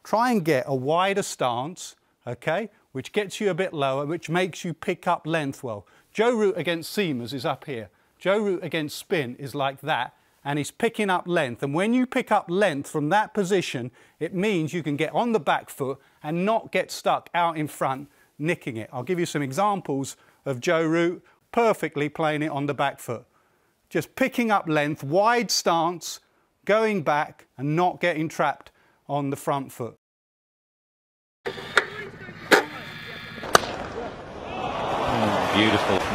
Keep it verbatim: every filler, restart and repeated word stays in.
try and get a wider stance, okay, which gets you a bit lower, which makes you pick up length well. Joe Root against seamers is up here. Joe Root against spin is like that, and he's picking up length. And when you pick up length from that position, it means you can get on the back foot and not get stuck out in front, nicking it. I'll give you some examples of Joe Root perfectly playing it on the back foot. Just picking up length, wide stance, going back and not getting trapped on the front foot. Beautiful.